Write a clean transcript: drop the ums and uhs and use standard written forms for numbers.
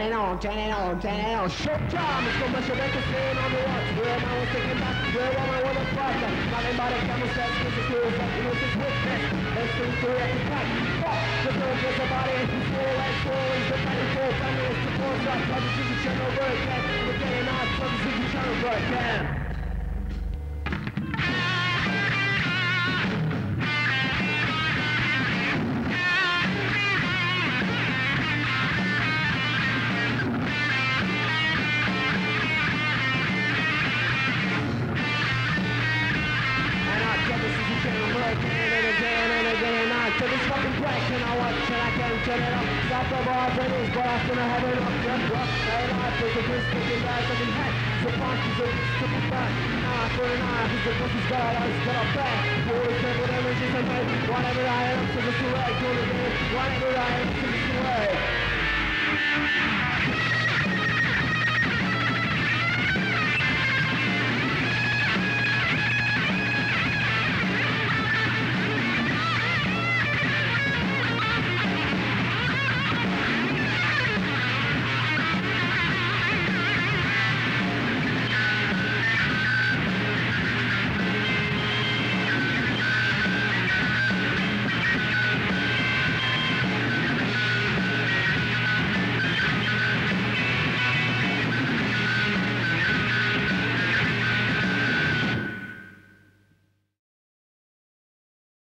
Short time, it's gonna mess your back and stand on the watch. Where am I was thinking back, where am I with a fucker? Nothing but a camel says, this is cool, something with this witness. Let's do the record cut. Fuck, there's no place about it. He's full like stories, the fighting for family is the force up. But this is a channel work, yeah. We're getting out, so this is a channel work, yeah. To this fucking break and I watch and I can't turn it off. Stop the bar finish, but I still have it up. Just rock, hey life is a good sticking guy, fucking head. So funky, so stupid back. Eye for an eye, who's the pussy's god, I just got a back. Always care whatever she's a mate. Whatever I am, so this is right, go to bed. Whatever I am, so this is right.